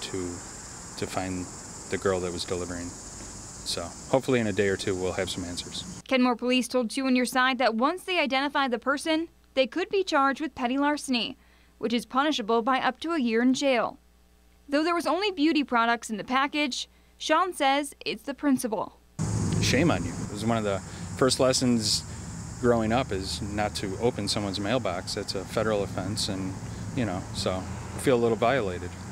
to find the girl that was delivering. So hopefully in a day or two we'll have some answers. Kenmore police told 2 on Your Side that once they identify the person, they could be charged with petty larceny, which is punishable by up to a year in jail. Though there was only beauty products in the package, Sean says it's the principle. Shame on you. It was one of the first lessons growing up, is not to open someone's mailbox. That's a federal offense, and so I feel a little violated.